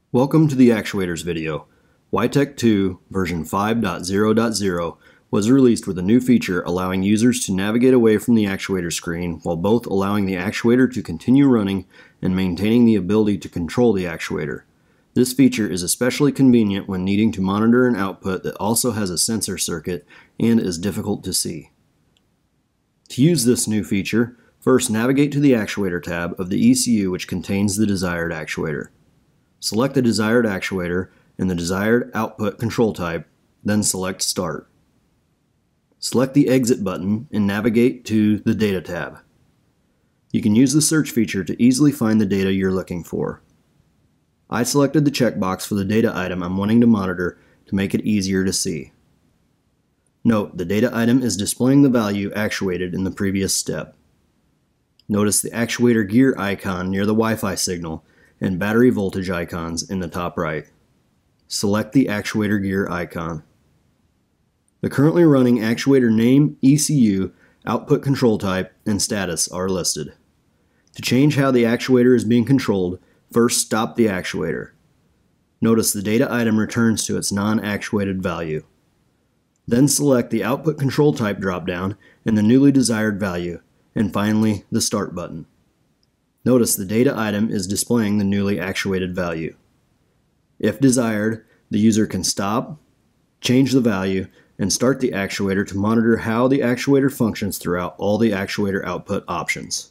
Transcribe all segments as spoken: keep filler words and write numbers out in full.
Welcome to the Actuators video. wiTECH two version five point zero point zero was released with a new feature allowing users to navigate away from the actuator screen while both allowing the actuator to continue running and maintaining the ability to control the actuator. This feature is especially convenient when needing to monitor an output that also has a sensor circuit and is difficult to see. To use this new feature, first navigate to the Actuator tab of the E C U which contains the desired actuator. Select the desired actuator and the desired output control type, then select Start. Select the Exit button and navigate to the Data tab. You can use the search feature to easily find the data you're looking for. I selected the checkbox for the data item I'm wanting to monitor to make it easier to see. Note, the data item is displaying the value actuated in the previous step. Notice the actuator gear icon near the Wi-Fi signal and battery voltage icons in the top right. Select the actuator gear icon. The currently running actuator name, E C U, output control type, and status are listed. To change how the actuator is being controlled, first stop the actuator. Notice the data item returns to its non-actuated value. Then select the output control type dropdown and the newly desired value, and finally the Start button. Notice the data item is displaying the newly actuated value. If desired, the user can stop, change the value, and start the actuator to monitor how the actuator functions throughout all the actuator output options.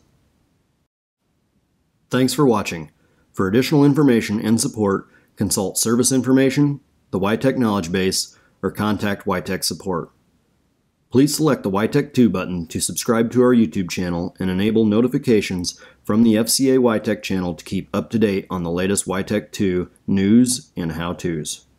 Thanks for watching. For additional information and support, consult Service Information, the wiTECH Knowledge Base, or contact wiTECH Support. Please select the wiTECH two button to subscribe to our YouTube channel and enable notifications from the F C A wiTECH channel to keep up to date on the latest wiTECH two news and how-tos.